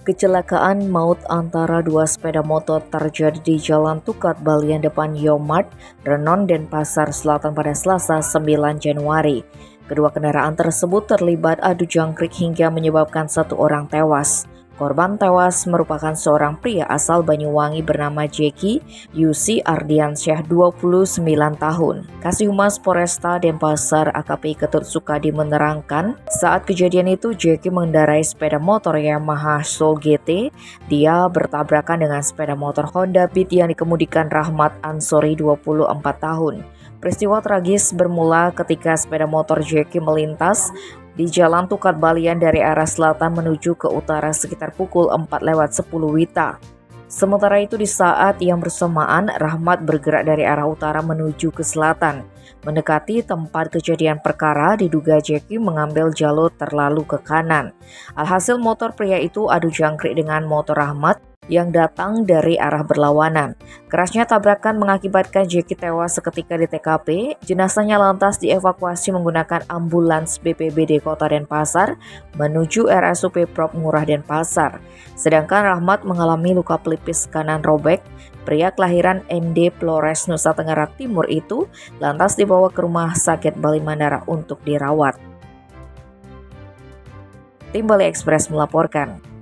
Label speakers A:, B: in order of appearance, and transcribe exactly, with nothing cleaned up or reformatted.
A: Kecelakaan maut antara dua sepeda motor terjadi di Jalan Tukat Balian depan Yomart, Renon, Denpasar Selatan pada Selasa sembilan Januari. Kedua kendaraan tersebut terlibat adu jangkrik hingga menyebabkan satu orang tewas. Korban tewas merupakan seorang pria asal Banyuwangi bernama Jeki Yusi Ardiansyah, dua puluh sembilan tahun. Kasih Humas Polresta Denpasar A K P Ketut Sukadi menerangkan, saat kejadian itu Jeki mengendarai sepeda motor Yamaha Soul G T. Dia bertabrakan dengan sepeda motor Honda Beat yang dikemudikan Rahmat Ansori, dua puluh empat tahun. Peristiwa tragis bermula ketika sepeda motor Jeki melintas di Jalan Tukat Balian dari arah selatan menuju ke utara sekitar pukul empat lewat sepuluh Wita. Sementara itu di saat yang bersamaan Rahmat bergerak dari arah utara menuju ke selatan. Mendekati tempat kejadian perkara, diduga Jeki mengambil jalur terlalu ke kanan. Alhasil motor pria itu adu jangkrik dengan motor Rahmat yang datang dari arah berlawanan. Kerasnya tabrakan mengakibatkan Jeki tewas seketika di T K P. Jenazahnya lantas dievakuasi menggunakan ambulans B P B D Kota Denpasar menuju R S U P Prop Ngurah Denpasar. Sedangkan Rahmat mengalami luka pelipis kanan robek. Pria kelahiran N D Flores, Nusa Tenggara Timur itu lantas dibawa ke Rumah Sakit Bali Mandara untuk dirawat. Tim Bali Express melaporkan.